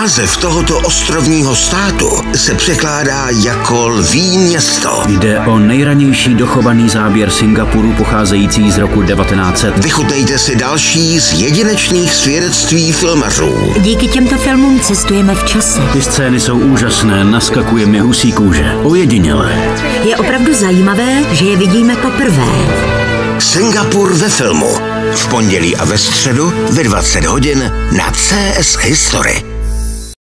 Název tohoto ostrovního státu se překládá jako Lví město. Jde o nejranější dochovaný záběr Singapuru pocházející z roku 1900. Vychutnejte si další z jedinečných svědectví filmařů. Díky těmto filmům cestujeme v čase. Ty scény jsou úžasné, naskakuje mi husí kůže. Ojedinělé. Je opravdu zajímavé, že je vidíme poprvé. Singapur ve filmu. V pondělí a ve středu ve 20 hodin na CS History.